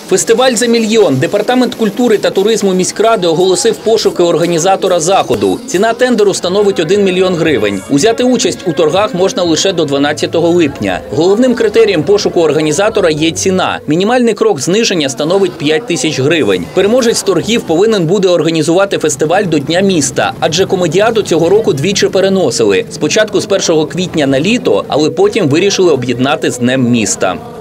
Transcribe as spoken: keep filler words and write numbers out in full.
Фестиваль за мільйон. Департамент культури та туризму міськради оголосив пошуки організатора заходу. Ціна тендеру становить один мільйон гривень. Узяти участь у торгах можна лише до дванадцятого липня. Головним критерієм пошуку організатора є ціна. Мінімальний крок зниження становить п'ять тисяч гривень. Переможець торгів повинен буде організувати фестиваль до Дня міста, адже комедіаду цього року двічі переносили. Спочатку з першого квітня на літо, але потім вирішили об'єднати з Днем міста.